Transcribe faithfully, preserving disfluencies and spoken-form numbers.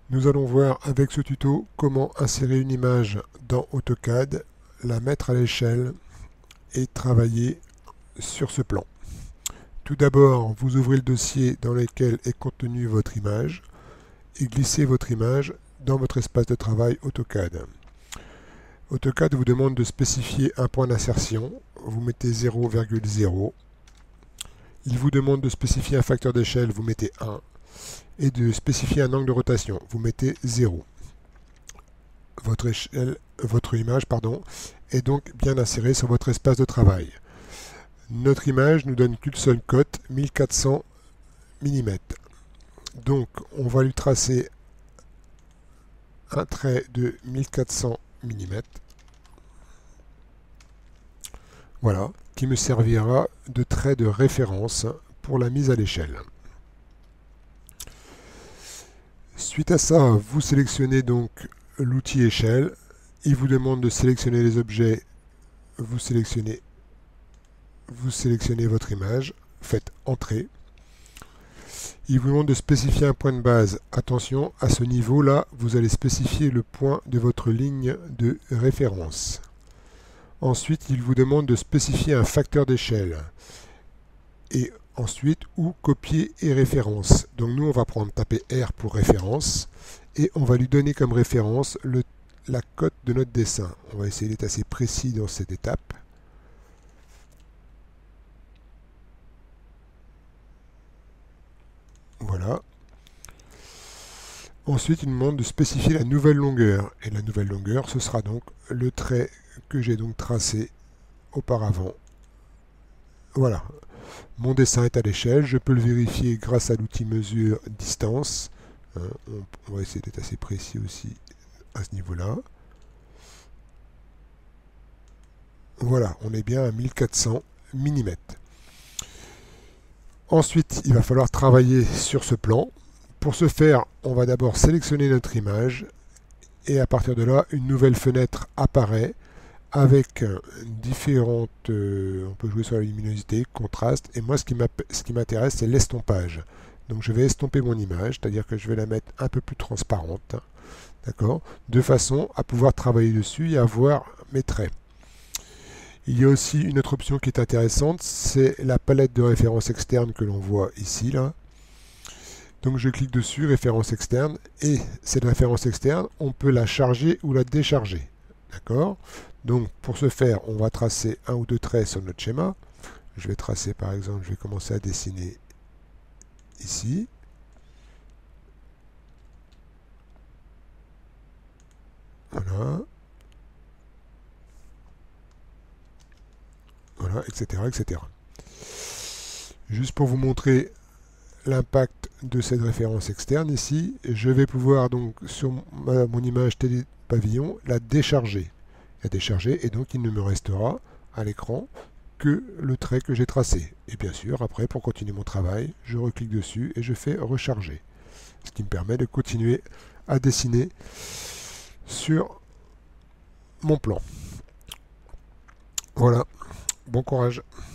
Nous allons voir avec ce tuto comment insérer une image dans AutoCAD, la mettre à l'échelle et travailler sur ce plan. Tout d'abord, vous ouvrez le dossier dans lequel est contenue votre image et glissez votre image dans votre espace de travail AutoCAD. AutoCAD vous demande de spécifier un point d'insertion, vous mettez zéro virgule zéro. Il vous demande de spécifier un facteur d'échelle, vous mettez un. Et de spécifier un angle de rotation, vous mettez zéro. Votre, échelle, votre image pardon, est donc bien insérée sur votre espace de travail. Notre image nous donne qu'une seule cote, mille quatre cents millimètres. Donc on va lui tracer un trait de mille quatre cents millimètres. Voilà, qui me servira de trait de référence pour la mise à l'échelle. Suite à ça, vous sélectionnez donc l'outil échelle. Il vous demande de sélectionner les objets. Vous sélectionnez, vous sélectionnez votre image. Faites Entrée. Il vous demande de spécifier un point de base. Attention, à ce niveau-là, vous allez spécifier le point de votre ligne de référence. Ensuite, il vous demande de spécifier un facteur d'échelle. Et ensuite, ou copier et référence. Donc nous, on va prendre taper R pour référence et on va lui donner comme référence le, la cote de notre dessin. On va essayer d'être assez précis dans cette étape. Voilà. Ensuite, il nous demande de spécifier la nouvelle longueur. Et la nouvelle longueur, ce sera donc le trait que j'ai donc tracé auparavant. Voilà. Mon dessin est à l'échelle, je peux le vérifier grâce à l'outil mesure distance. Hein, on, on va essayer d'être assez précis aussi à ce niveau-là. Voilà, on est bien à mille quatre cents millimètres. Ensuite, il va falloir travailler sur ce plan. Pour ce faire, on va d'abord sélectionner notre image et à partir de là, une nouvelle fenêtre apparaît avec différentes, euh, on peut jouer sur la luminosité, contraste, et moi ce qui m'intéresse c'est l'estompage. Donc je vais estomper mon image, c'est-à-dire que je vais la mettre un peu plus transparente, d'accord, de façon à pouvoir travailler dessus et avoir mes traits. Il y a aussi une autre option qui est intéressante, c'est la palette de référence externe que l'on voit ici, là. Donc je clique dessus, référence externe, et cette référence externe, on peut la charger ou la décharger. D'accord? Donc pour ce faire, on va tracer un ou deux traits sur notre schéma. Je vais tracer par exemple, je vais commencer à dessiner ici. Voilà. Voilà, et cetera, et cetera. Juste pour vous montrer l'impact de cette référence externe ici, je vais pouvoir donc sur ma, mon image télé pavillon la décharger. La décharger et donc il ne me restera à l'écran que le trait que j'ai tracé. Et bien sûr, après, pour continuer mon travail, je reclique dessus et je fais recharger. Ce qui me permet de continuer à dessiner sur mon plan. Voilà, bon courage.